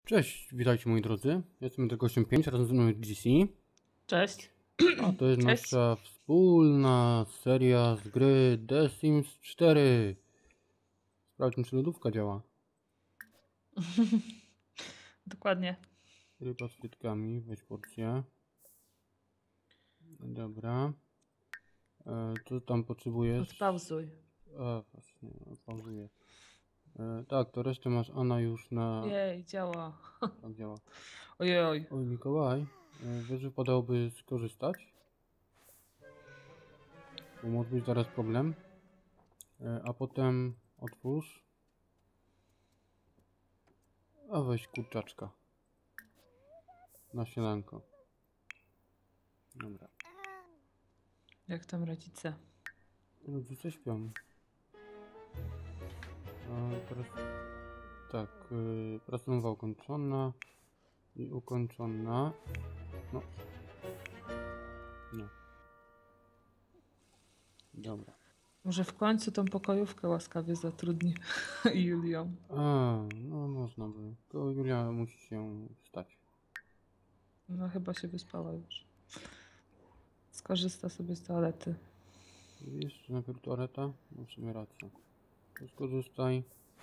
Cześć, witajcie moi drodzy. Jestem tego 5, razem ze mną jest GC. Cześć. A to jest Cześć. nasza wspólna seria z gry The Sims 4. Sprawdźmy, czy lodówka działa. Dokładnie. Ryba z frytkami, weź porcję. Dobra. Co tam potrzebujesz? Odpauzuj. Właśnie, pauzuję. Tak, to resztę masz Anna już na... Jej, działa. Tak działa. Ojej. Oj, Mikołaj, wiesz, że wypadałoby skorzystać? Bo może być zaraz problem. A potem otwórz. A weź kurczaczka. Na śniadanko. Dobra. Jak tam rodzice? Rodzice śpią. A teraz... Tak, praca nowa ukończona. I ukończona. No. No. Dobra. Może w końcu tą pokojówkę łaskawie zatrudni Julią. No można by. To Julia musi się wstać. No chyba się wyspała już. Skorzysta sobie z toalety. Jeszcze najpierw toaleta? No w sumie racja. To skorzystaj.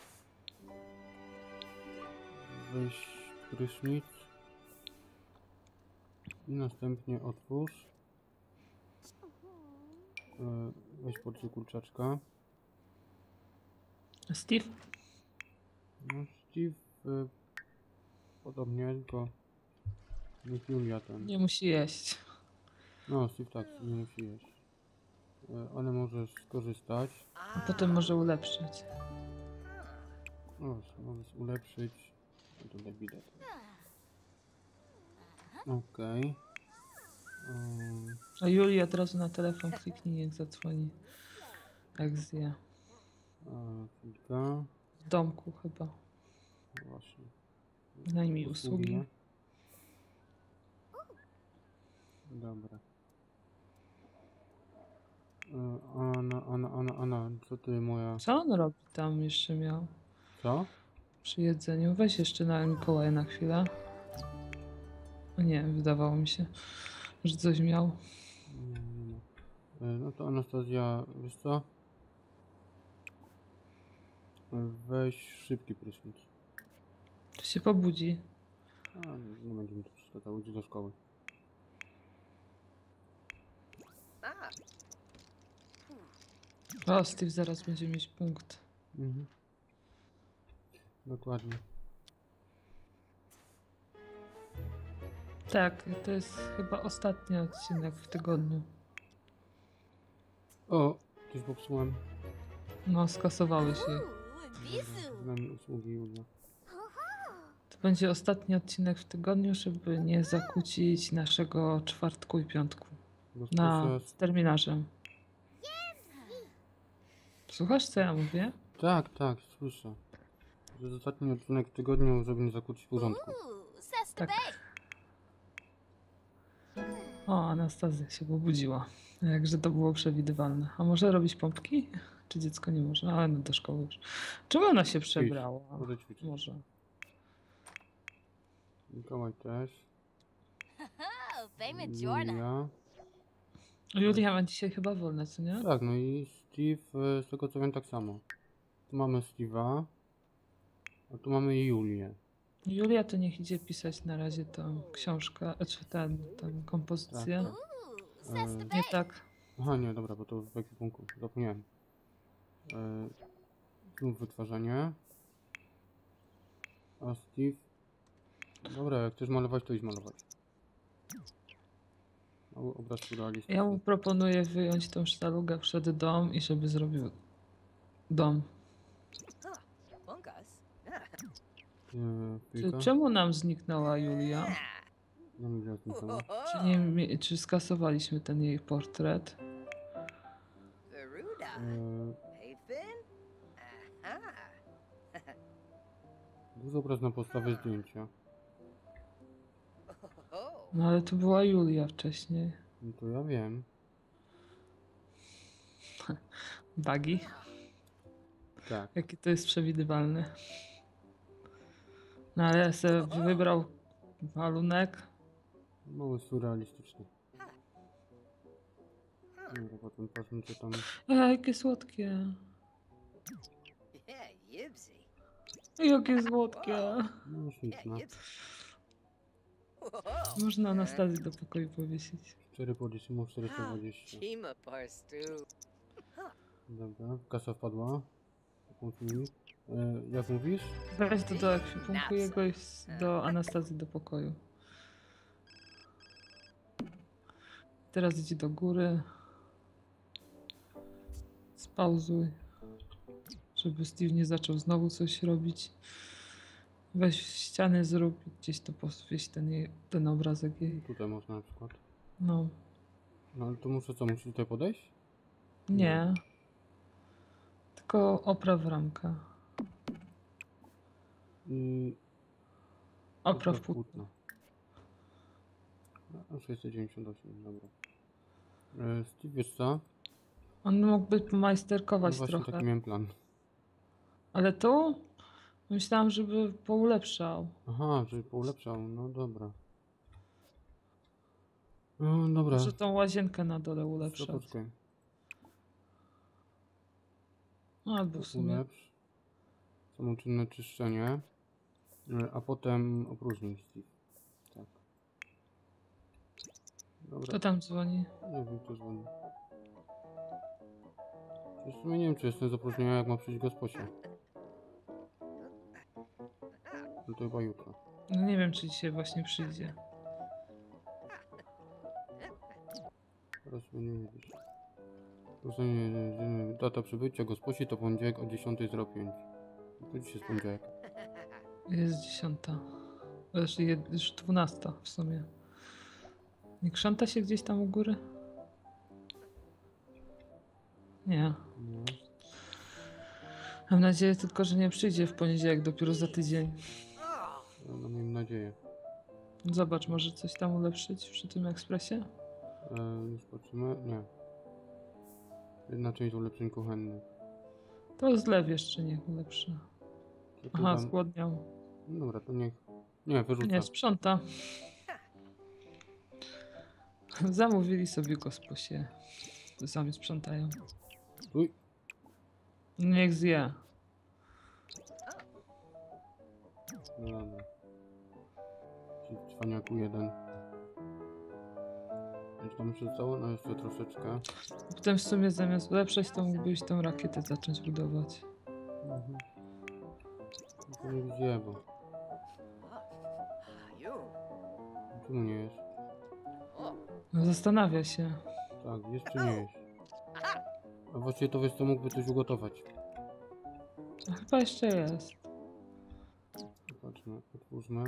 Weź prysznic. I następnie otwórz. Weź porcję kurczaczka. Steve? No Steve podobnie, tylko niech Julia ten. Nie musi jeść. No Steve tak, nie musi jeść. Ale możesz skorzystać. A potem może ulepszyć. Możesz ulepszyć. Tutaj widać. Okej. A Julii od razu na telefon kliknij, jak zadzwoni. Jak zje. Chwilkę. W domku chyba. Właśnie. Najmniej usługi. Dobra. Anna, co ty moja... Co on robi tam jeszcze miał? Co? Przy jedzeniu. Weź jeszcze na Mikołaja na chwilę. O nie, wydawało mi się, że coś miał. Nie. No to Anastazja, wiesz co? Weź szybki prysznic. To się pobudzi. Nie będzie mi to przeszkadzało, idzie do szkoły. O, Steve zaraz będzie mieć punkt. Mhm. Dokładnie. Tak, to jest chyba ostatni odcinek w tygodniu. O, coś popsułem. No, skasowały się. Z nami usługi Julia. To będzie ostatni odcinek w tygodniu, żeby nie zakłócić naszego czwartku i piątku. Z terminarzem. Słuchasz, co ja mówię? Tak, słyszę. To jest ostatni odcinek w tygodniu, żeby nie zakłócić porządku. Tak. O, Anastazja się pobudziła. Jakże to było przewidywalne. A może robić pompki? Czy dziecko nie może? Ale no do szkoły już. Czemu ona się przebrała? Może ćwiczyć. Może. Mikołaj też. Julia. Julia ma dzisiaj chyba wolne, co nie? Tak, no i Steve, z tego co wiem, tak samo. Tu mamy Steve'a, a tu mamy Julię. Julia to niech idzie pisać na razie tą książkę, czy tę kompozycję. Nie tak. Aha, nie, dobra, bo to w ekwipunku, zapomniałem. Znów wytwarzanie. A Steve... Dobra, jak chcesz malować, to idź malować. Obraz surrealistyczny. Ja mu proponuję wyjąć tą sztalugę przed dom i żeby zrobił dom. Czemu nam zniknęła Julia? Czy skasowaliśmy ten jej portret? Duży obraz na podstawę zdjęcia. No ale to była Julia wcześniej. No to ja wiem. Bugi? Tak. Jakie to jest przewidywalne. No ale sobie wybrał walunek. Mały surrealistyczny. Dobra, potem patrzmy co tam. Jakie słodkie. Yeah, Yibsy. Jakie słodkie. No śliczna. Whoa. Można Anastazji do pokoju powiesić. 4 po 10, Ah, 420. Kima Parstu. Dobra, kasa wpadła. Jak mówisz? Weź to do ekwipunku jego i do Anastazji do pokoju. Teraz idzie do góry. Spauzuj. Żeby Steve nie zaczął znowu coś robić. Weź ściany zrób i gdzieś to powieś ten obrazek jej. Tutaj można na przykład. No. No ale to muszę co, muszę tutaj podejść? Nie. Tylko opraw ramkę. I... Opraw płótno. No, 698, dobra. Steve, wiesz co? On mógłby No pomajsterkować właśnie trochę. taki miałem plan. Ale tu myślałam, żeby poulepszał. Aha, żeby poulepszał, no dobra. No dobra. Może tą łazienkę na dole To ulepszać. poczekaj. Albo w sumie. Ulepsz. Samoczynne czyszczenie. A potem opróżnij Steve. Tak. Dobra. Kto tam dzwoni? Nie wiem, kto dzwoni. W sumie nie wiem, czy jestem z opróżnienia, jak ma przyjść gosposia. No to chyba jutro. No nie wiem, czy dzisiaj właśnie przyjdzie. Teraz nie wiedzieć. Data przybycia gosposi to poniedziałek o 10:05. To dzisiaj jest poniedziałek. Jest 10. Znaczy już 12 w sumie. Nie krząta się gdzieś tam u góry? Nie. No. Mam nadzieję tylko, że nie przyjdzie w poniedziałek, dopiero za tydzień. No miejmy nadzieję. Zobacz, może coś tam ulepszyć przy tym ekspresie? Już patrzymy. Nie. Jedna część ulepszeń kuchennych. To zlew jeszcze niech ulepszy. To tu Aha, dam- zgłodniał. No dobra, to niech... Nie, wyrzucę. Nie, sprząta. Zamówili sobie gosposie. Sami sprzątają. Uj. Niech zje. No dobra. Ci cwaniaku jeden. Czy tam jeszcze zostało? No jeszcze troszeczkę. Potem w sumie zamiast ulepszać, to mógłbyś tą rakietę zacząć budować. Mhm. To nie wzięło. You. Czemu nie jesz? Oh. No zastanawia się. Tak, jest czy nie jesz? A właściwie to wiesz co, mógłby coś ugotować. A chyba jeszcze jest. Zobaczmy, otwórzmy.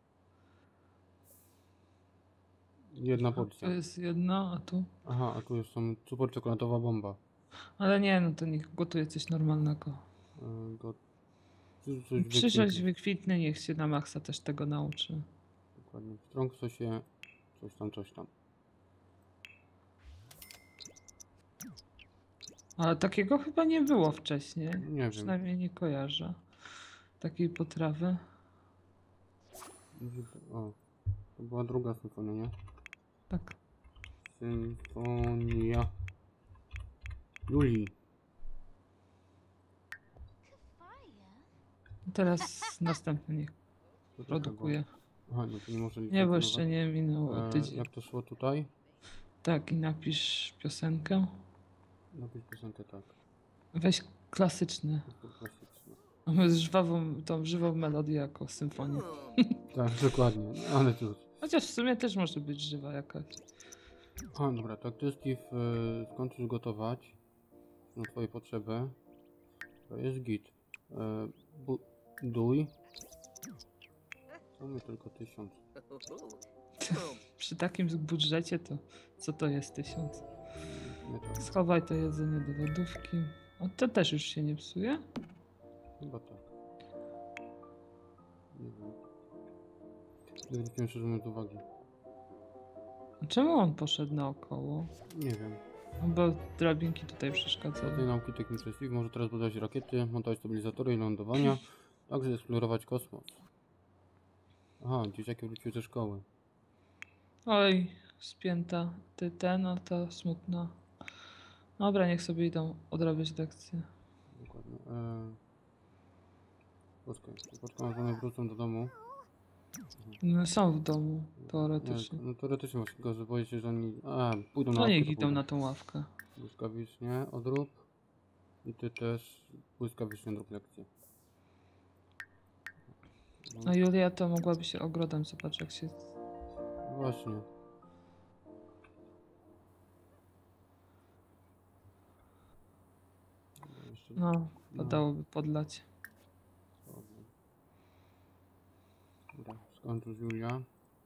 Jedna porcja. To jest jedna, a tu? Aha, a tu jest są super czekoladowa bomba. Ale nie, no to niech gotuje coś normalnego. Go... Coś Przyszłość wykwitny, niech się na maksa też tego nauczy. Dokładnie. W strong sosie coś tam, coś tam. Ale takiego chyba nie było wcześniej. Nie wiem. Przynajmniej nie kojarzę takiej potrawy. O, to była druga symfonia, nie? Tak. Symfonia Julii. Teraz następny niech To taka produkuje. była. Aha, no to nie może Nie, bo jeszcze nie minął tydzień. Jak to szło tutaj? Tak, i napisz piosenkę. Napisz piosenkę tak. Weź klasyczny. To klasyczne. Z żwawą, tą żywą melodię jako symfonię. Tak, dokładnie. Ale cóż. Chociaż w sumie też może być żywa jakaś. A, dobra, tak ty Steve skończysz gotować na twoje potrzeby. To jest git. Buduj. Mamy tylko 1000. Przy takim budżecie to co to jest 1000? Nie tak, Schowaj to jedzenie do lodówki. O, to też już się nie psuje? chyba tak. Nie wiem. Nie zwróciłem szczerze mówiąc uwagi. A czemu on poszedł naokoło? Nie wiem. No bo drabinki tutaj Do przeszkadzały. tej nauki technicznej Steve może teraz budować rakiety, montować stabilizatory i lądowania, także eksplorować kosmos. Aha, dzieciaki wróciły ze szkoły. Oj, spięta. Ty ten, a ta smutna. Dobra, niech sobie idą odrabiać lekcje. Dokładnie. Poczekaj, aż one wrócą do domu. No, są w domu, Nie, teoretycznie. no teoretycznie właśnie, tylko że boję się, że oni... pójdą na No ławkę, niech to idą pójdą. na tą ławkę. Błyskawicznie odrób. I ty też błyskawicznie odrób lekcję. No, A Julia to mogłaby się ogrodem, zobacz jak się... właśnie. Jeszcze No, padałoby podlać. dobrze. Dobra, skończysz Julia.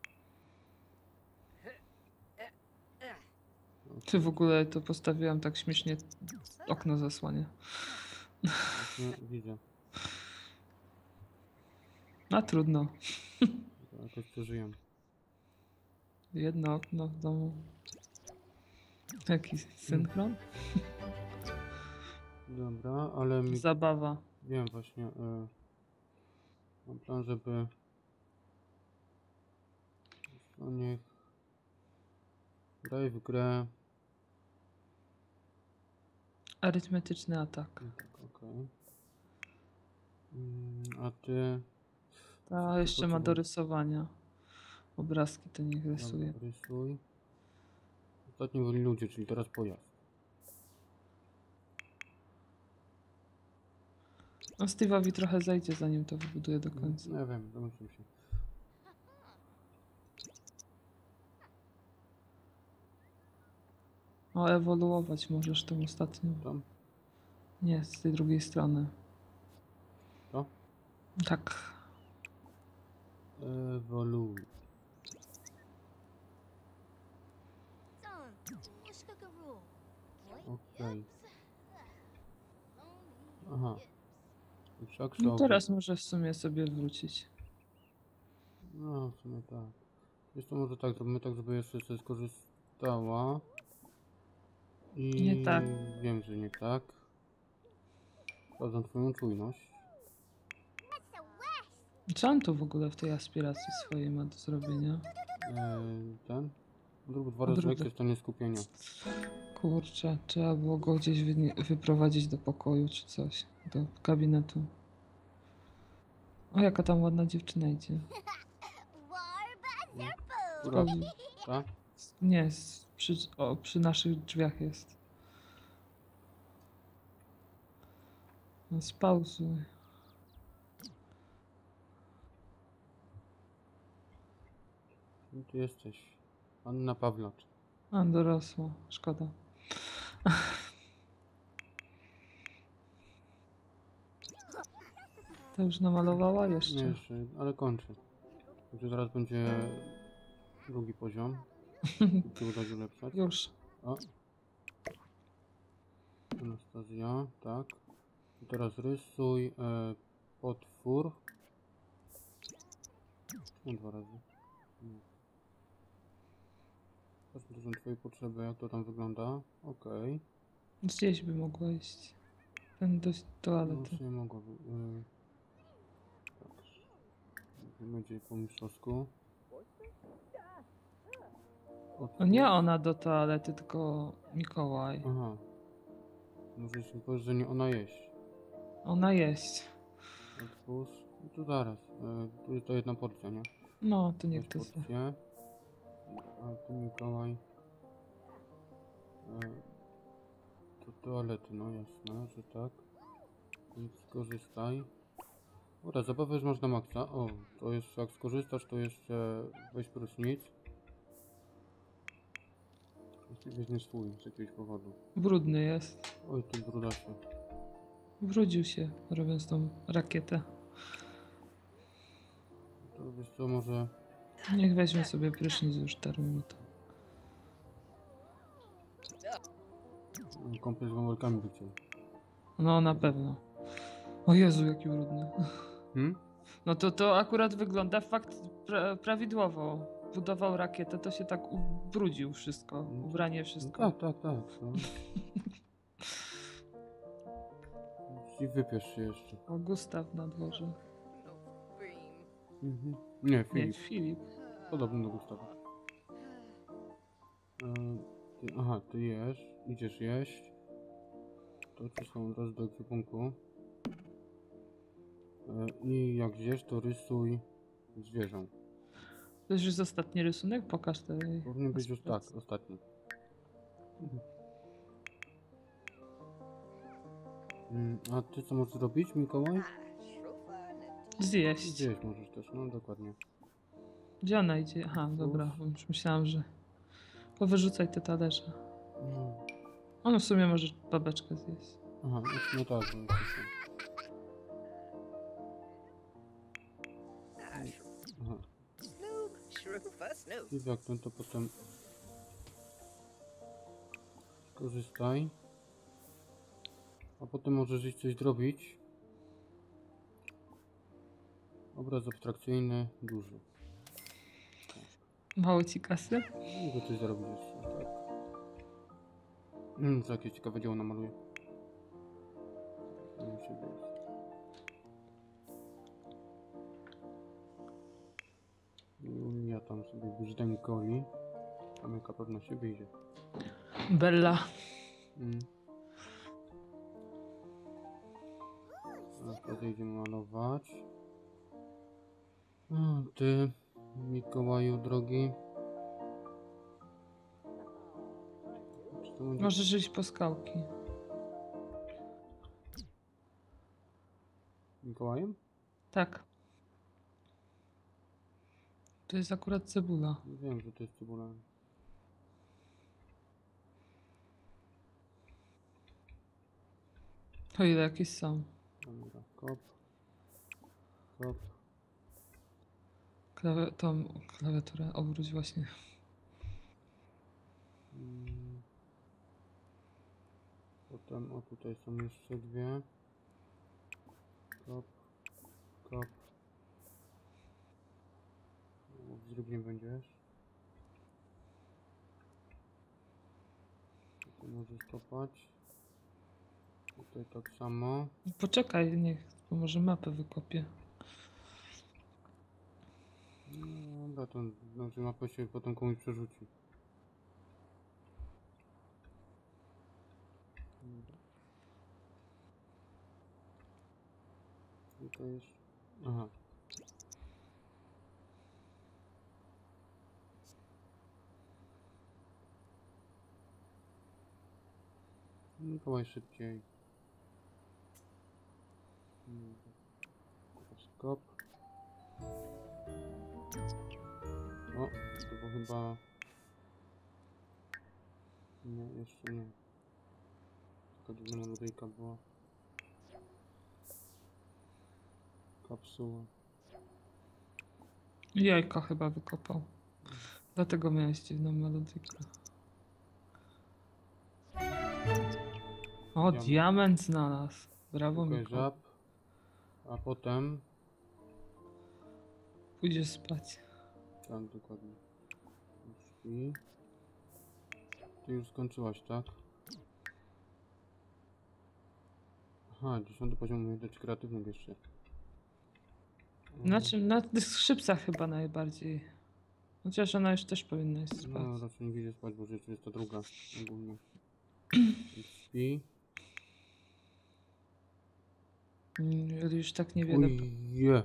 Ty w ogóle to postawiłam tak śmiesznie, okno zasłania. Właśnie widzę. A trudno. Jakoś przeżyję. Jedno okno w domu. Jaki synchron? Dobra, ale mi... Zabawa. Wiem właśnie. Mam plan, żeby... No niech... Graj w grę... Arytmetyczny atak. No tak, okej. A ty... A jeszcze ma potrzebujesz? do rysowania. Obrazki to niech rysuje. Dobra, rysuj. Ostatnio byli ludzie, czyli teraz pojazd. No Steve'owi trochę zajdzie, zanim to wybuduje do końca. No ja wiem, domyślam się. O, ewoluować możesz tą ostatnią. Tam? Nie, z tej drugiej strony. To? Tak. Ewoluuj. Okej. Aha. Wszak No sobie. teraz może w sumie sobie wrócić. No, w sumie tak. Jest to może tak, zrobimy tak, żeby jeszcze sobie skorzystała. I Nie tak. wiem, że nie tak. Sprawdzam twoją czujność. Co on tu w ogóle w tej aspiracji swojej ma do zrobienia? Ten. Drób 2 razy Drugi. lekkie stanie skupienia. Kurczę, trzeba było go gdzieś wyprowadzić do pokoju czy coś. Do gabinetu. O, jaka tam ładna dziewczyna idzie. Która? O, Tak? nie, przy naszych drzwiach jest. No, spauzuj. Kim ty jesteś? Anna Pawlacz. A, dorosła. Szkoda. To już namalowała Nie jeszcze. jeszcze, ale kończę. Także zaraz będzie drugi poziom. Ty uda się ulepszać. Już. O. Anastazja, tak. I teraz rysuj potwór. No 2 razy. Nie. Zobaczmy, to są twoje potrzeby, jak to tam wygląda. Okej. Gdzieś by mogła iść. Ten do No toalety. już nie mogłaby. Tak. Będzie po mistrzowsku. No nie ona do toalety, tylko Mikołaj. Aha. Może się powiesz, że nie ona jeść. Ona jeść. Otwórz. No to zaraz. Tu jest to jedna porcja, nie? No, to niech Weź to sobie. porcję. A tu Mikołaj. Do toalety, no jasne, że tak. Więc skorzystaj. Dobra, zabawę już masz na maksa. O, to jest, jak skorzystasz, to jeszcze weź prysznic. Jeśli weźmiesz swój z jakiegoś powodu. Brudny jest. Oj, tu brudasie. Wrócił się, robiąc tą rakietę. To wiesz co, może... Niech weźmie sobie prysznic już 4 minuty. Kąpiel z wąwolkami by chciał. No, na pewno. O Jezu, jaki brudny. Hmm? No to akurat wygląda fakt prawidłowo. Budował rakietę, to się tak ubrudził wszystko. Ubranie, wszystko. Tak. No. I wypiesz się jeszcze. O, Gustaw na dworze. No cream. Mhm. Nie, Nie, Filip. Filip. Podobny do Gustawa. Aha, ty jesz. Idziesz jeść. To ci są od razu do ekwipunku. I jak zjesz, to rysuj zwierzę. To już jest ostatni rysunek? Pokaż te. Powinien być już tak, ostatni. A ty co możesz zrobić, Mikołaj? Zjeść. Zjeść możesz też, no dokładnie. Gdzie ona idzie? Aha, dobra. Bo już myślałam, że. Powyrzucaj te talerze. No. On w sumie może babeczkę zjeść. Aha, no tak, bo jesteśmy. Aha, Snoop, Shroofa, Snoop. i jak ten to potem korzystaj. A potem możesz iść coś zrobić. Obraz abstrakcyjny, duży. Mało ci kasy? Mogę coś zrobić jeszcze, tak. Co jakieś ciekawe dzieło namaluję. Nie się wyjść. Ja tam sobie wyżdżę Coli. Kamyka pewno się wyjdzie. Bella. A wtedy idziemy malować. A ty, Mikołaju drogi. Czy to będzie... Możesz iść po skałki. Mikołajem? Tak. To jest akurat cebula. Wiem, że to jest cebula. O ile jakieś są. Dobra, kop. Kop. Tą klawiaturę obróć właśnie. Potem, o tutaj są jeszcze dwie. Kop. Kop. W drugim będziesz. Tu możesz kopać. Tutaj tak samo. Poczekaj, niech, bo może mapę wykopię. No dobra, to znaczy mapę się potem komuś przerzuci. Dobra. Tutaj jest... Aha. Mikołaj szybciej. Skop. O, to było chyba... Nie, jeszcze nie. Taka dziwna melodyjka była. Kapsuła. Jajka chyba wykopał. Dlatego miałeś dziwną melodykę. O, Diament. diament znalazł. Brawo, Szukaj Mikołaj. żab. A potem... Pójdziesz spać. Tak, dokładnie. Śpi. Ty już skończyłaś, tak? Aha, 10 poziom umiejętności kreatywnych jeszcze. Na czym? Na tych skrzypcach chyba najbardziej. Chociaż ona już też powinna iść spać. No, raczej nie widzę spać, bo już jest to druga ogólnie. Śpi. Już tak niewiele. Uje.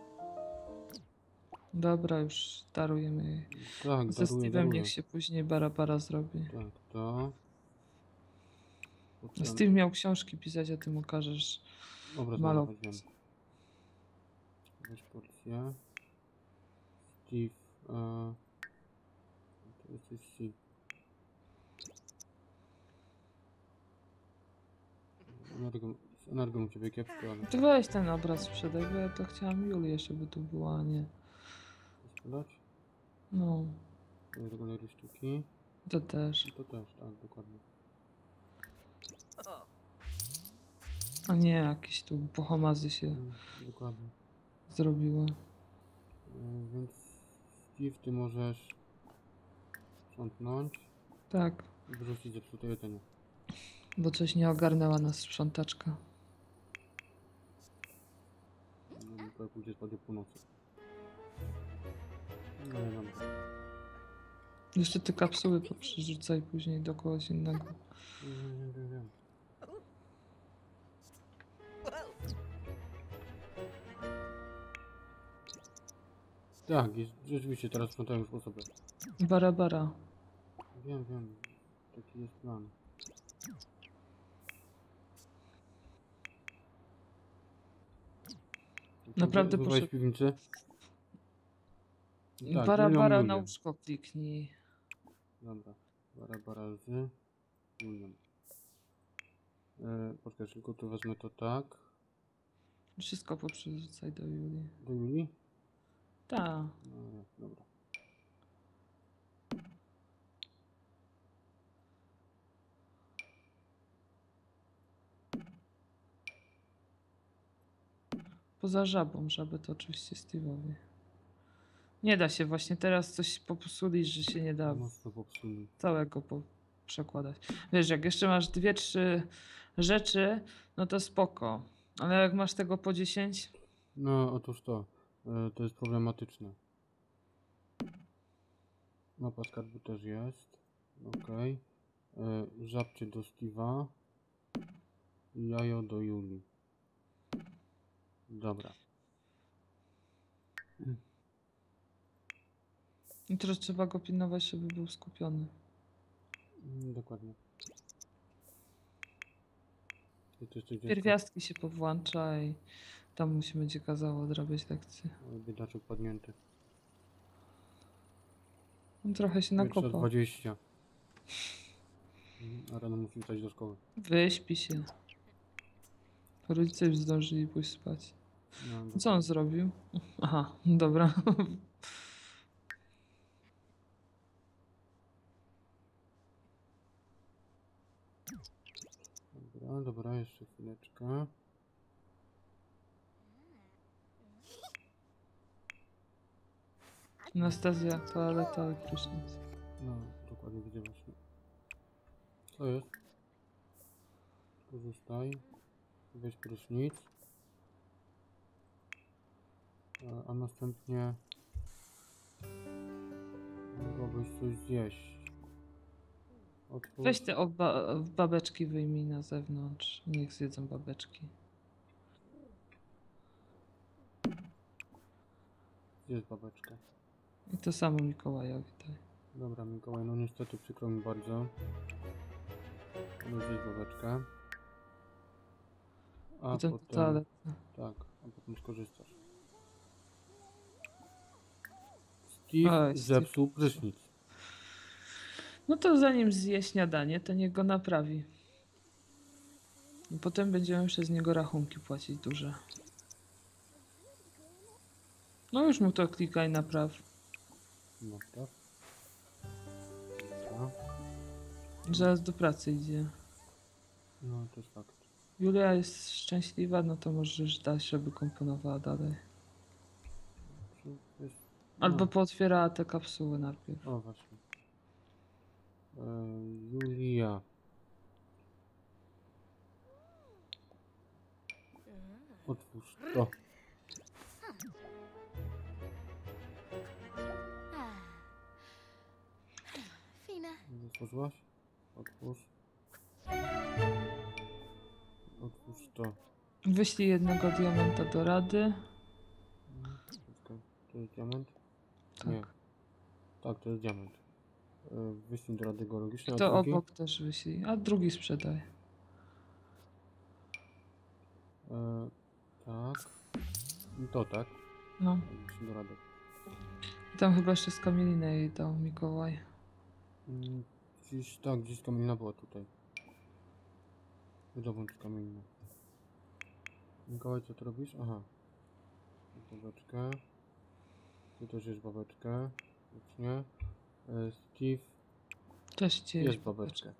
Dobra, już darujemy jej. Tak, Ze daruję, Steve'em daruję. niech się później bara zrobi. Tak, to. Potem Steve miał książki pisać, a ty mu każesz obraz malować. malować, wiem. Weź porcję. Steve. To jesteś Steve. Z energią u ciebie kiepsko, ale To weź ten obraz sprzedaj, bo ja to chciałam Julię, żeby tu była, a nie. sprzedać. No, Do galerii sztuki. to też. I to też, tak, dokładnie. Oh, A nie jakieś tu pochomazy się Dokładnie. zrobiły. Więc Steve, ty możesz sprzątnąć Tak, i wyrzucić zepsute jedzenie. bo coś nie ogarnęła nas sprzątaczka. No, Mikołaj pójdzie spać o północy. No i dobra. Jeszcze te kapsuły poprzerzucaj później do kogoś innego. Wiem. Whoa. Tak, jest, rzeczywiście teraz sprzątają już osobę. Bara. Wiem. Taki jest plan. Naprawdę Zmywałeś proszę. w piwnicy? Tak, Bara Julią. na łóżko kliknij. Dobra. Bara z Julią. Poczekaj, tylko tu wezmę to tak. Wszystko poprzerzucaj do Julii. Do Julii? Tak. No, dobra. Poza żabą. Żabę to oczywiście Steve'owi. Nie da się właśnie teraz coś popsulić, że się nie da Mocno popsuli. całego przekładać. Wiesz, jak jeszcze masz 2-3 rzeczy, no to spoko. Ale jak masz tego po 10, No, otóż to. To jest problematyczne. Mapa skarbu też jest. Okej. Żabcie do Steve'a. I jajo do Julii. Dobra. i teraz trzeba go pilnować, żeby był skupiony. Dokładnie. I to jeszcze gdzieś Pierwiastki się powłącza i tam mu się będzie kazało odrabiać lekcje. biedaczek padnięty. On trochę się Pierwsza nakopał. 20. A rano musi wstać do szkoły. Wyśpi się. Rodzice już zdążyli pójść spać. No, Co on zrobił? Aha, dobra. Dobra, jeszcze chwileczkę. Anastazja, toaleta i prysznic. No, dokładnie widzę właśnie. Co jest? Korzystaj. Weź prysznic. A następnie mogłabyś coś zjeść. Otwórz. Weź te babeczki wyjmij na zewnątrz. Niech zjedzą babeczki. Zjedz babeczkę. I to samo Mikołajowi daj. Dobra, Mikołaj, no niestety przykro mi bardzo. No zjedz babeczkę. A Potem potem... toaletę. Tak, a potem skorzystasz. Steve Oj, Steve. zepsuł prysznic. No to zanim zje śniadanie, to niech go naprawi. I potem będziemy przez niego rachunki płacić duże. No już mu to klikaj napraw. No tak. Dobra. Zaraz do pracy idzie. No to jest fakt. Julia jest szczęśliwa, no to możesz dać, żeby komponowała dalej. To jest... Albo no. pootwierała te kapsuły najpierw. O właśnie. Julia. Otwórz to. Fina. Otworzyłaś? Otwórz. Otwórz to. Wyślij jednego diamenta do rady. Czekaj, to jest diament? Tak. Nie. Tak, to jest diament. Wyślij do rady geologicznej, a To drugi? obok też wyślij, a drugi sprzedaj. Tak. I to tak. No. Wyślij do rady. I tam chyba jeszcze z kamieliny jej dał Mikołaj. Gdzieś tak, gdzieś kamienna była tutaj. Wydobądź kamienną. Mikołaj, co ty robisz? Aha. Babeczkę. Tu też jest babeczkę. Już nie. Steve, Też cię jest babeczkę.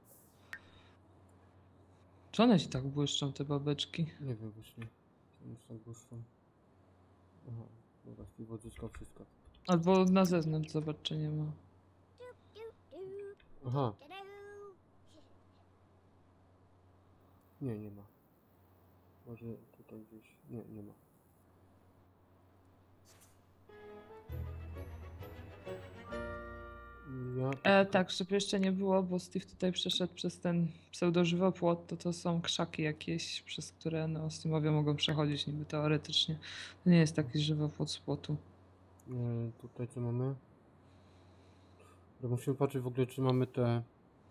Czy one się tak błyszczą, te babeczki? Nie wiem właśnie. Czemu jest tak błyszczą. Aha. Dobra, Steve odzyskał wszystko. Albo na zewnątrz, zobacz, czy nie ma. Aha. Nie, nie ma. Może tutaj gdzieś... Nie, nie ma. Tak, żeby jeszcze nie było, bo Steve tutaj przeszedł przez ten pseudożywopłot, to są krzaki jakieś, przez które no, Steamowie mogą przechodzić niby teoretycznie. To nie jest taki żywopłot z płotu. Tutaj co mamy? Dobra, musimy patrzeć w ogóle, czy mamy te...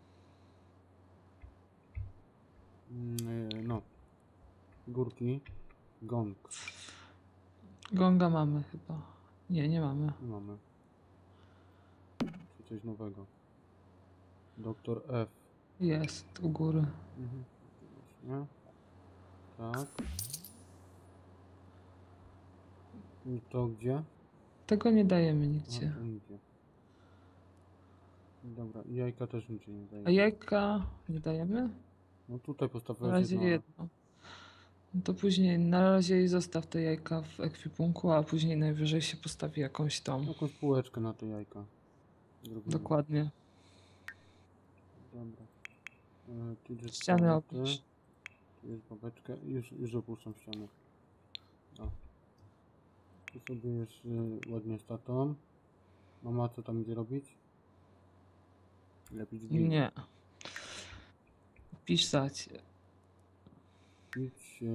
no, górki. Gong. Gonga mamy chyba. Nie, nie mamy. Nie mamy. Czy coś nowego. Doktor F. Jest u góry. Mhm. Nie? Tak. I to gdzie? Tego nie dajemy A, nigdzie. to nigdzie. Dobra, i jajka też nigdzie nie daje. A jajka nie dajemy? No tutaj Na postawiłem razie jedno. jedno. No to później, na razie i zostaw te jajka w ekwipunku, a później najwyżej się postawi jakąś tą. Jakąś półeczkę na te jajka. Zrobimy. Dokładnie. Dobra. Tu idzie Ściany toalety. opisz. Tu jest babeczka. Już opuszczam ścianę. O. Tu sobie jest ładnie z tatą. Mama co tam idzie robić? Lepić gin. Nie. Pisać. Pić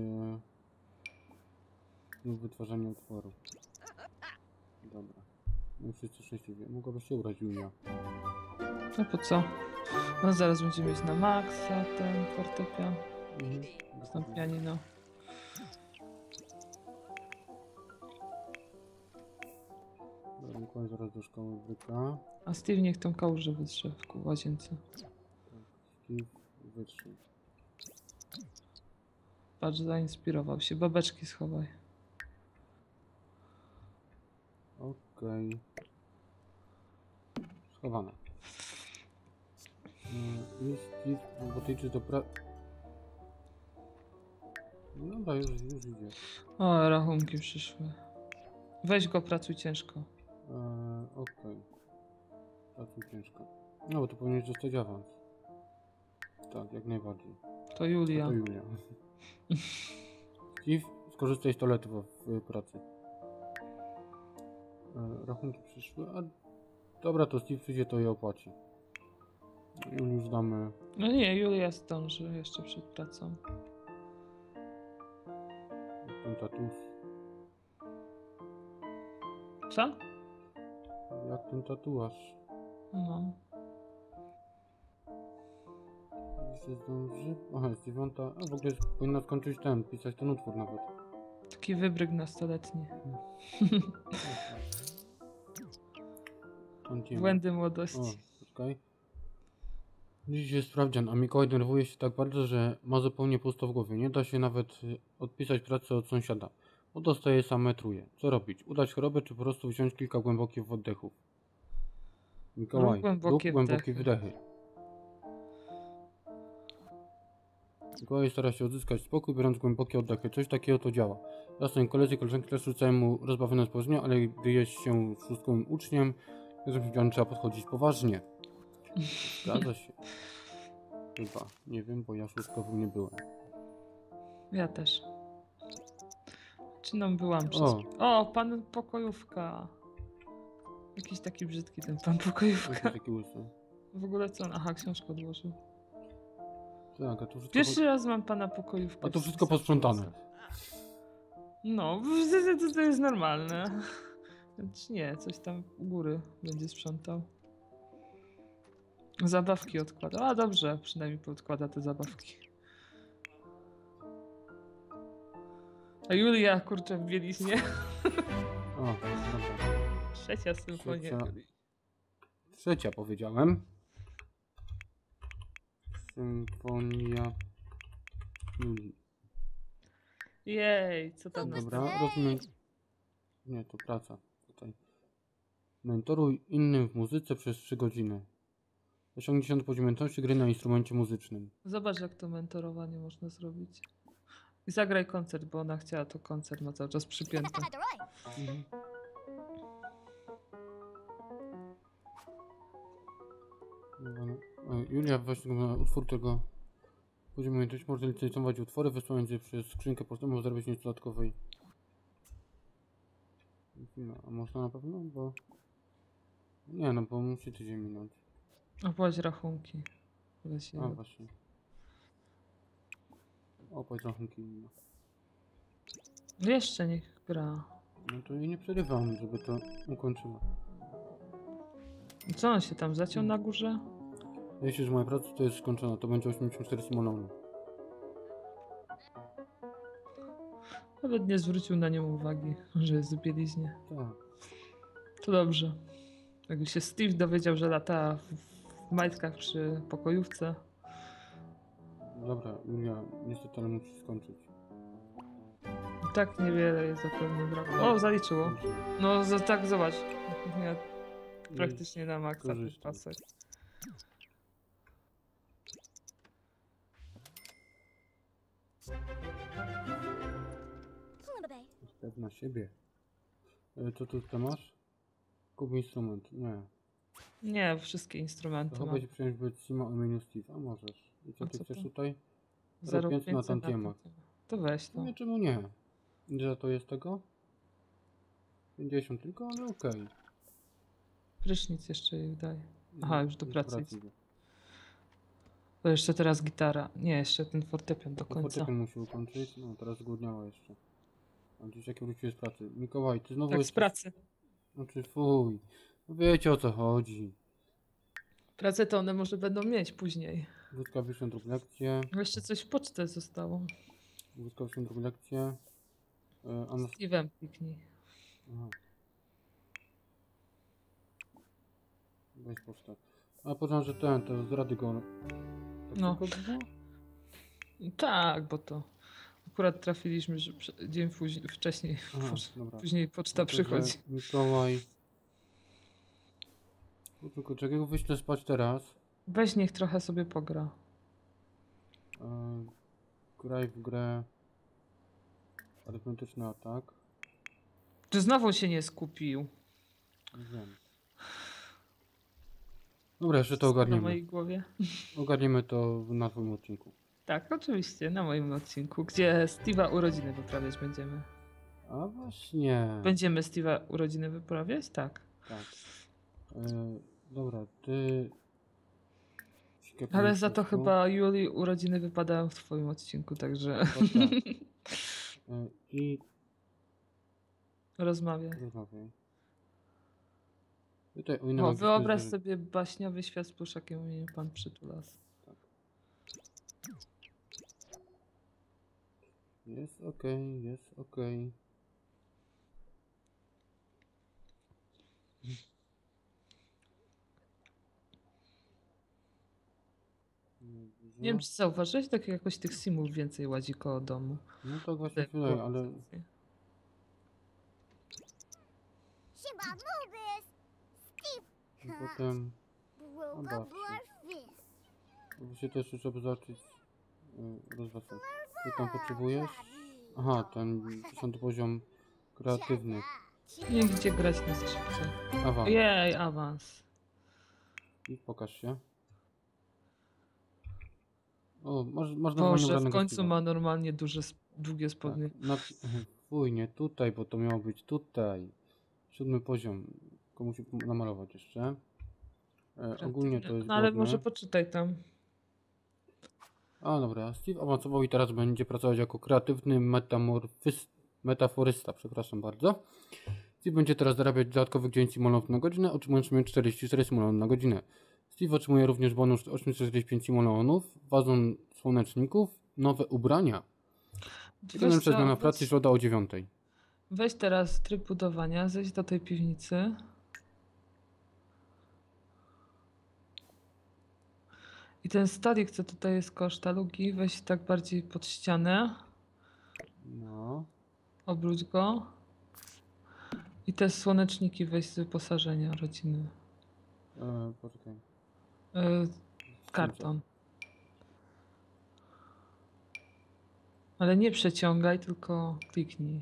lub wytwarzanie utworu. Dobra. No wszyscy szczęśliwie. Mogłabyś się ubrać, Julia. No po co? No zaraz będziemy mieć na maksa ten fortepian. Tam pianino. Dobra, Mikołaj zaraz do szkoły wryka. A Steve niech tą kałużę wytrze w łazience. Steve wytrzyj. Patrz, zainspirował się. Babeczki schowaj. Okej. Schowane. I Steve, bo ty idziesz do No dobra, już idzie. O, rachunki przyszły. Weź go, pracuj ciężko. Okej. Pracuj ciężko. No bo to powinieneś dostać awans. Tak, jak najbardziej. To Julia. To Julia. Steve, skorzystaj z toaletu w pracy. Rachunki przyszły, a... Dobra, to Steve przyjdzie, to je opłaci. Już damy... No nie, Julia zdąży jeszcze przed pracą. ten tatuś. Co? Jak ten tatuaż. No. Jeszcze zdąży... Aha, jest 9. A w ogóle powinna skończyć pisać ten utwór nawet. Taki wybryk nastoletni. Błędy O, młodości. poczekaj. Dziś jest sprawdzian, a Mikołaj denerwuje się tak bardzo, że ma zupełnie pusto w głowie. Nie da się nawet odpisać pracy od sąsiada, bo dostaje same truje. Co robić? Udać chorobę, czy po prostu wziąć kilka głębokich oddechów? Mikołaj, rób głębokie wdechy. Mikołaj stara się odzyskać spokój, biorąc głębokie oddechy. Coś takiego to działa. Jasne, koledzy i koleżanki też rzucają mu rozbawione spojrzenia, ale gdy jest się szóstkowym uczniem, trzeba podchodzić poważnie. Zgadza się. Chyba. Nie wiem, bo ja szóstkowym nie byłem. Ja też. Czy nam byłam przez... O, pan pokojówka. Jakiś taki brzydki ten pan pokojówka. Taki łysy. W ogóle co on? Aha, książkę odłożył. Tak, a to wszystko... Pierwszy raz mam pana pokojówkę. A to wszystko posprzątane. No, to jest normalne. Znaczy nie, coś tam u góry będzie sprzątał. Zabawki odkłada. A dobrze, przynajmniej podkłada te zabawki. A Julia, kurczę, w bieliźnie. O, dobra. Trzecia symfonia. Trzecia powiedziałem. Symfonia Julii. Jej, co tam Dobra, następne? rozumiem. Nie, to praca. Tutaj. Mentoruj innym w muzyce przez 3 godziny. Osiągnij 10 poziom umiejętności gry na instrumencie muzycznym. Zobacz, jak to mentorowanie można zrobić. I zagraj koncert, bo ona chciała to koncert, ma cały czas przypięte. Mhm. Julia właśnie ma utwór tego poziomu umiejętności. Można licencjonować utwory, wysyłając je przez skrzynkę pocztową o zarabiać nic dodatkowej. No, a można na pewno? Bo... Nie, no bo musi tydzień minąć. Opłać rachunki. Weź je. A właśnie. Opłać rachunki. Jeszcze niech gra. No to jej nie przerywam, żeby to ukończyła. Co on się tam zaciął na górze? Jeśli, że moja praca to jest skończona, to będzie 84 simoleonów. Nawet nie zwrócił na nią uwagi, że jest w bieliźnie. Tak. To dobrze. Jakby się Steve dowiedział, że lata w majtkach przy pokojówce. Dobra, Julia, niestety, ale musi skończyć. I tak niewiele jest zapewne braku. O, zaliczyło. No tak, zobacz. Ja praktycznie na maksa ten korzystam. pasek. Pewna siebie. Co tu ty masz? Kup instrument. Nie. Nie, wszystkie To instrumenty chyba mam. ci przyjąć być Simo o imieniu Steve. A możesz. I co A ty co chcesz to? tutaj? 0,5 na tantiemach. To weź to. Nie, czemu nie? Ile to jest tego? 50 tylko, ale okej. Prysznic jeszcze jej daje. Aha, już do pracy idzie. idzie. To jeszcze teraz gitara. Nie, jeszcze ten fortepian do To końca. fortepian musi ukończyć. No, teraz zgłodniała jeszcze. A dziś jak wróciłeś z pracy. Mikołaj, ty znowu Tak, z jesteś... pracy. Znaczy, fuj. No wiecie o co chodzi. Pracę to one może będą mieć później. Błyskawiczną drugą lekcję. Bo jeszcze coś w pocztę zostało. Błyskawiczną drugą lekcję. A na... Steve'em kliknij. Aha. Weź postaw. A podam, że to z rady go... Tak No. szybko było? Tak, bo to akurat trafiliśmy, że dzień wcześniej, Aha, dobra. później poczta No to, że przychodzi. Mikołaj... No tylko czego wyślę spać teraz? Weź niech trochę sobie pogra. Graj w grę... Arytmetyczny atak. Czy znowu się nie skupił? Nie wiem. Dobra, jeszcze to Na ogarniemy. mojej głowie. Ogarniemy to na twoim odcinku. Tak, oczywiście, na moim odcinku, gdzie Steve'a urodziny wyprawiać będziemy. A właśnie. Będziemy Steve'a urodziny wyprawiać? Tak. Tak. Dobra, ty... Ale za to chyba Julii urodziny wypadają w twoim odcinku, także O, tak. I rozmawiaj. rozmawiaj. Tutaj o O, wyobraź sobie baśniowy świat z pluszakiem o imieniu Pan Przytulas. Jest okej, jest okej. Nie wiem, czy zauważyłeś, tak jakoś tych simów więcej ładzi koło domu. No tak właśnie Tak, tutaj, było ale sensację. Chyba mówisz, potem... Brugo Zobaczcie. Blurfis. Właśnie też trzeba zacząć rozważać. Co tam potrzebujesz? Aha, ten 10 poziom kreatywny. Nie gdzie grać na skrzypce. Awans. Jej, awans. I pokaż się. O, masz normalnie Boże, w ubranego końcu Steve'a. ma normalnie długie spodnie. Tak, fuj, nie tutaj, bo to miało być tutaj. 7 poziom. Tylko musi namalować jeszcze. Ogólnie to jest No ale głodne. może poczytaj tam. A dobra, Steve awansował i teraz będzie pracować jako kreatywny metaforysta, przepraszam bardzo. Steve będzie teraz zarabiać dodatkowych 9 simoleonów na godzinę, otrzymując 44 simoleony na godzinę. Steve otrzymuje również bonus 845 simoleonów, wazon słoneczników, nowe ubrania. Wykonany przez zmianę pracy środa o 9. Weź teraz tryb budowania, zejdź do tej piwnicy. I ten stolik, co tutaj jest koło sztalugi, weź tak bardziej pod ścianę. No, Obróć go. I te słoneczniki weź z wyposażenia rodziny. poczekaj. Karton. Ale nie przeciągaj, tylko kliknij.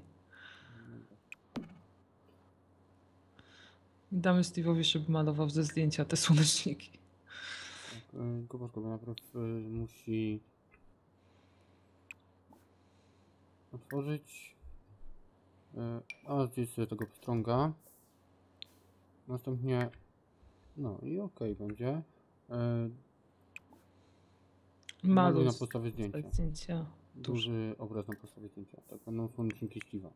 I damy Steve'owi, żeby malował ze zdjęcia te słoneczniki. Kubaczko, bo najpierw musi otworzyć. A gdzieś sobie tego pstrąga. Następnie. No i okej będzie. Maluj na Malus. podstawie zdjęcia. Zdjęcia. Duży obraz na podstawie zdjęcia. Tak będą słoneczniki Steve'a.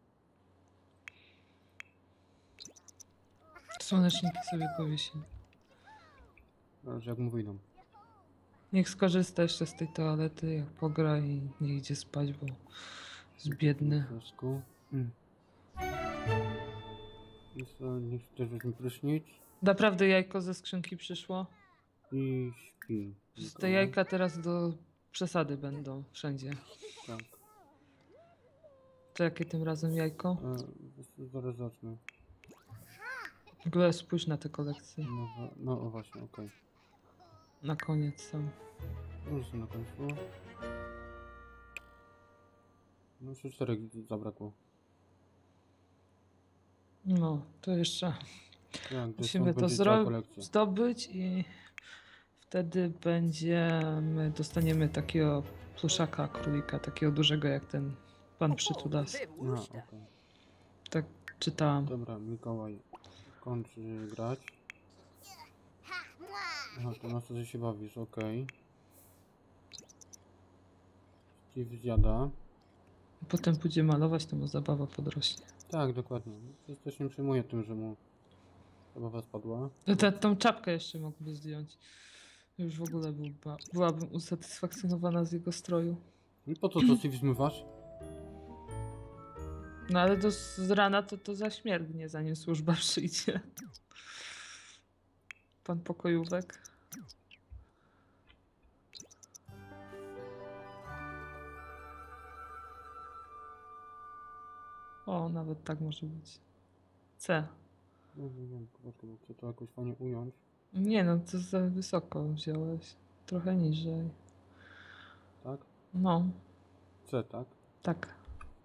Słoneczniki sobie powiesimy. Zależy jak mu wyjdą. Niech skorzysta jeszcze z tej toalety, jak pogra i nie idzie spać, bo jest biedny. Piasku. Niech też weźmie prysznic Naprawdę jajko ze skrzynki przyszło? i śpi. Że te jajka teraz do przesady będą wszędzie. Tak. To jakie tym razem jajko? Zaraz zacznę. W ogóle spójrz na te kolekcje. No o właśnie, okej. Na koniec są. Już są na końcu. No jeszcze 4 zabrakło. No, to jeszcze Tak, musimy to będzie cała zdobyć i wtedy dostaniemy takiego pluszaka królika, takiego dużego jak ten pan przytulas. No, okej. Tak czytałam. Dobra, Mikołaj kończy grać. Ha, mwah. Aha, to na co się bawisz, okej. Steve zjada. Potem pójdzie malować, to mu zabawa podrośnie. Tak, dokładnie. Ja też nie przejmuję tym, że mu zabawa spadła. Tą czapkę jeszcze mógłby zdjąć. Już w ogóle byłabym usatysfakcjonowana z jego stroju. I po co to Steve zmywasz? No ale z rana to zaśmierdnie, zanim służba przyjdzie. Pan pokojówek. O, nawet tak może być. C. No nie wiem, poczekaj, bo chcę to jakoś fajnie ująć. Nie no, to za wysoko wziąłeś. Trochę niżej. Tak? No, C, tak? tak.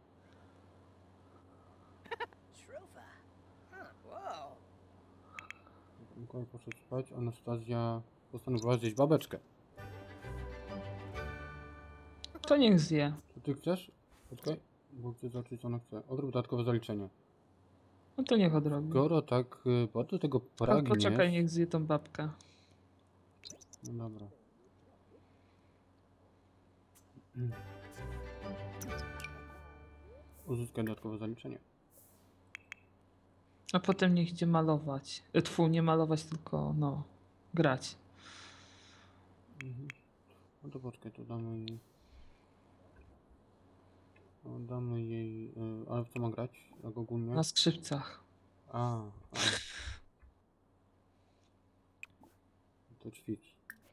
Shrofa. Huh. Whoa. Mikołaj poszedł spać, Anastazja postanowiła zjeść babeczkę. To niech zje. Co ty chcesz? Poczekaj, bo chcę zobaczyć co ona chce. Odrób dodatkowe zaliczenie. No to niech odrobi. Skoro tak bardzo tego Ale pragniesz... poczekaj, niech zje tą babkę. No dobra. Uzyskaj dodatkowe zaliczenie. A potem niech idzie malować. Nie malować, tylko no, grać. No to poczekaj, to damy jej... No, damy jej... ale w co ma grać? Jak ogólnie? Na skrzypcach. A. To ćwicz.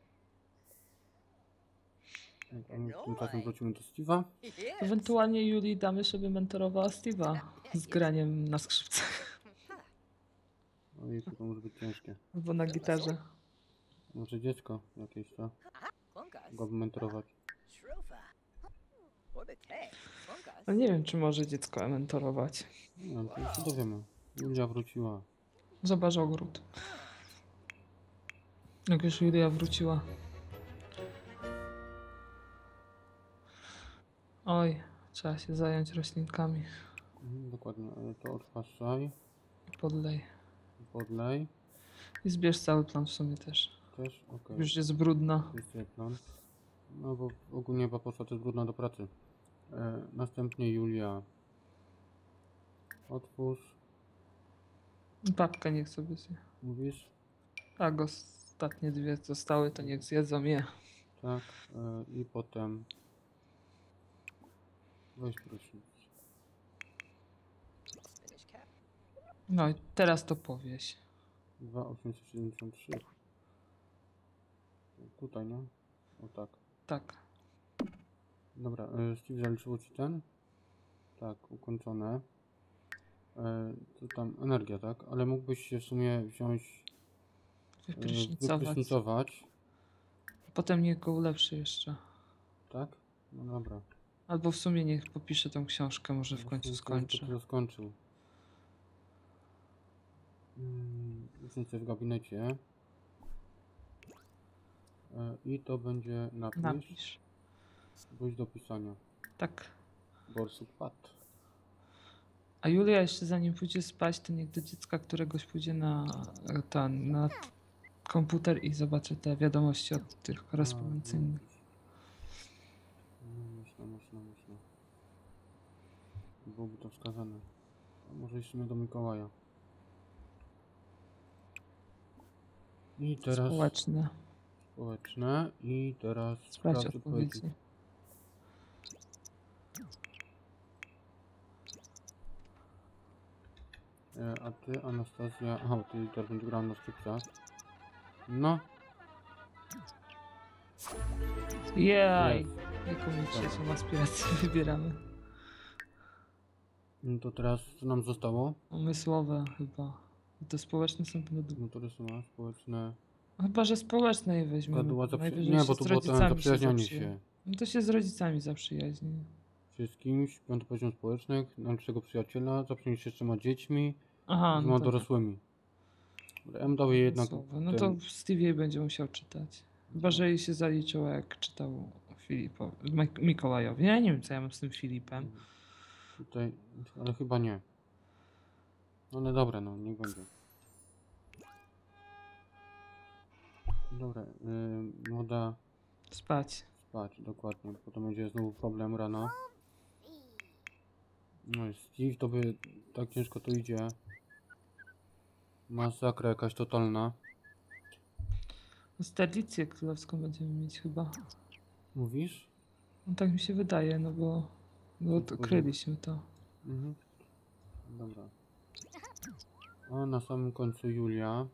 Tak, a my tymczasem wrócimy do Steve'a. Yes. Ewentualnie Julii damy, żeby mentorowała Steve'a z graniem na skrzypcach. Ojej, to może być ciężkie. Albo na gitarze. Może dziecko jakieś, co? Fungus. Go mentorować. Shrofa. Or the tag. Fungus. No nie wiem, czy może dziecko mentorować. Nie wiem, to już się dowiemy. Julia wróciła. Zobacz ogród. Jak już Julia wróciła. Oj, trzeba się zająć roślinkami. Dokładnie, to odpaszczaj. Podlej. Podlej. I zbierz cały plan w sumie też. Też? Okej. Już jest brudna. Jest plan. No bo ogólnie chyba poszła też brudna do pracy. Następnie Julia. Otwórz. Babka niech sobie zje. Mówisz? A go ostatnie dwie zostały, to niech zjedzą je. Tak. I potem... Weź prysznic. Spinach cap. No i teraz to powieś. 2,873. Tutaj, no? O tak. Tak. Dobra, Steve zaliczyło ci ten? Tak, ukończone. To tam energia, tak? Ale mógłbyś się w sumie wziąć... Wyprysznicować. wyprysznicować. Potem niech go ulepszy jeszcze. Tak? No dobra. Albo w sumie niech popisze tą książkę, może w końcu skończy. Dopiero skończył. Usiądźcie w gabinecie. I to będzie Napisz. Wróć do pisania. Tak. Borsuk padł. A Julia jeszcze zanim pójdzie spać, to niech do dziecka któregoś pójdzie na komputer i zobaczę te wiadomości od tych korespondencyjnych. No, można. Byłoby to wskazane. A może jeszcze do Mikołaja. I teraz Społeczne. społeczne. I teraz Sprawdź odpowiedzi. A ty, Anastazja... Aha, ty teraz będzie grała na skrzypcach. No. Jej! Jest. Jaką mi trzecią aspirację wybieramy? No to teraz co nam zostało? Umysłowe chyba. To społeczne są podobne. No to rysowa społeczne. Chyba, że społeczne je weźmiemy. Gaduła Najwyżej Nie, się bo z tu było ten rodzicami zaprzyjaźnianie zaprzyja- się. No to się z rodzicami zaprzyjaźni. Się z kimś, 5. poziom społecznych, najlepszego przyjaciela, zaprzyjaźnić się z 3 dziećmi, Aha, z no to dorosłymi. M dał jej jednak umysłowe. No ten- to Stevie będzie musiał czytać. Chyba, że jej się zaliczyło, jak czytał Mikołajowi. Ja nie wiem, co ja mam z tym Filipem. Tutaj, ale chyba nie. Ale dobra, no niech będzie. Dobra, młoda Spać. spać, dokładnie. Potem będzie znowu problem rano. No i Steve to by tak ciężko to idzie. Masakra jakaś totalna. Sterlicję królewską będziemy mieć chyba. Mówisz? No tak mi się wydaje, no bo to kryliśmy to. Mhm. Dobra. A na samym końcu Julia.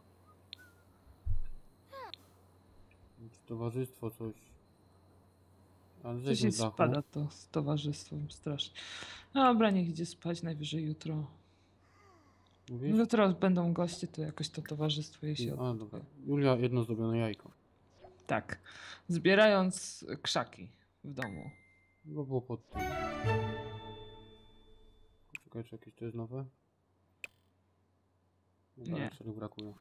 Czy towarzystwo coś. Ale Coś zejdźmy jej z dachu. spada to z towarzystwem strasznie. Dobra, niech idzie spać najwyżej jutro. Mówisz? Jutro będą goście, to jakoś to towarzystwo jej się A, odbędzie. dobra. Julia jedno zdobione jajko. Tak. Zbierając krzaki w domu. Bo było pod tym. Czekaj, czy jakieś to jest nowe? Dobra, Nie. czego brakuje.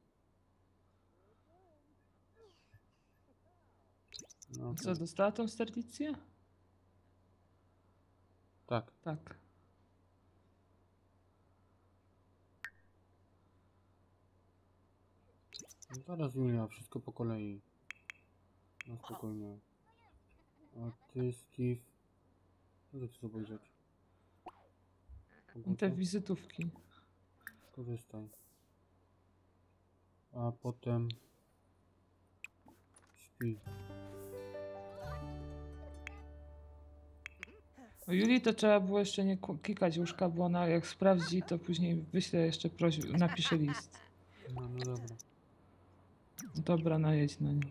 No, Co, dostała tą sterlicję? tak. Tak. No zaraz Julia, wszystko po kolei. No spokojnie. A ty, Steve... Co chcesz obejrzeć? I te wizytówki. Korzystaj. A potem... Śpi. O Julii to trzeba było jeszcze nie klikać łóżka, bo ona jak sprawdzi, to później wyśle jeszcze napisze list. No, no dobra. Dobra, najedź na nią.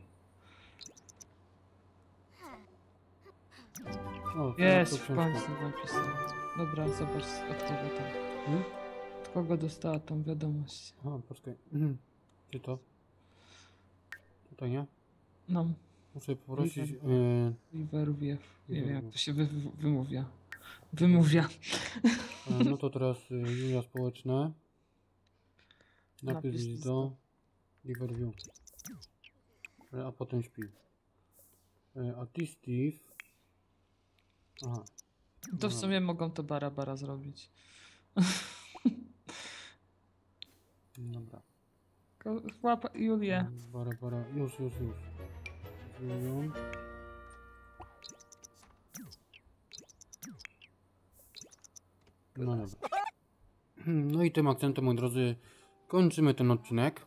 O, to Jest, to w końcu napisał. Dobra, zobacz od kogo tam. Hmm? Od kogo dostała tą wiadomość. Aha, poczekaj. Gdzie to? Tutaj nie? No, Muszę poprosić... Liverwiew. Nie wiem jak Liverwiew. to się wymawia. Wymówia. No to teraz Julia społeczne. Napisz Napisz list do Riverview. A potem śpi. A ty, Steve. Aha. To w sumie mogą to bara zrobić. Dobra. Łapa Julię. Bara. Już. Z Julią. No dobra. No i tym akcentem, moi drodzy, kończymy ten odcinek.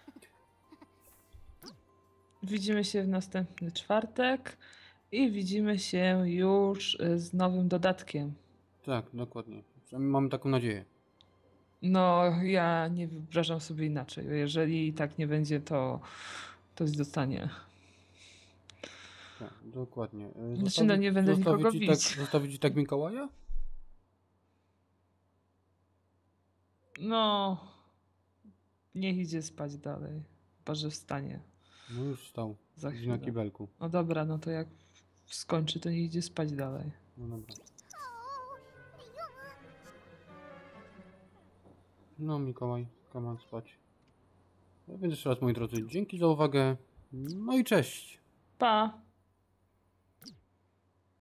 Widzimy się w następny czwartek i widzimy się już z nowym dodatkiem. Tak, dokładnie. Przynajmniej mamy taką nadzieję. No, ja nie wyobrażam sobie inaczej. Jeżeli tak nie będzie, to zostanie. Tak, dokładnie. Znaczy, no nie będę nikogo bić. Zostawić ci tak Mikołaja? No, niech idzie spać dalej. Chyba, że wstanie No już wstał. za Siedzi na chwilę. kibelku. No dobra, no to jak skończy, to niech idzie spać dalej. No dobra. No Mikołaj, come on spać. Więc jeszcze raz, moi drodzy, dzięki za uwagę. No i cześć. Pa!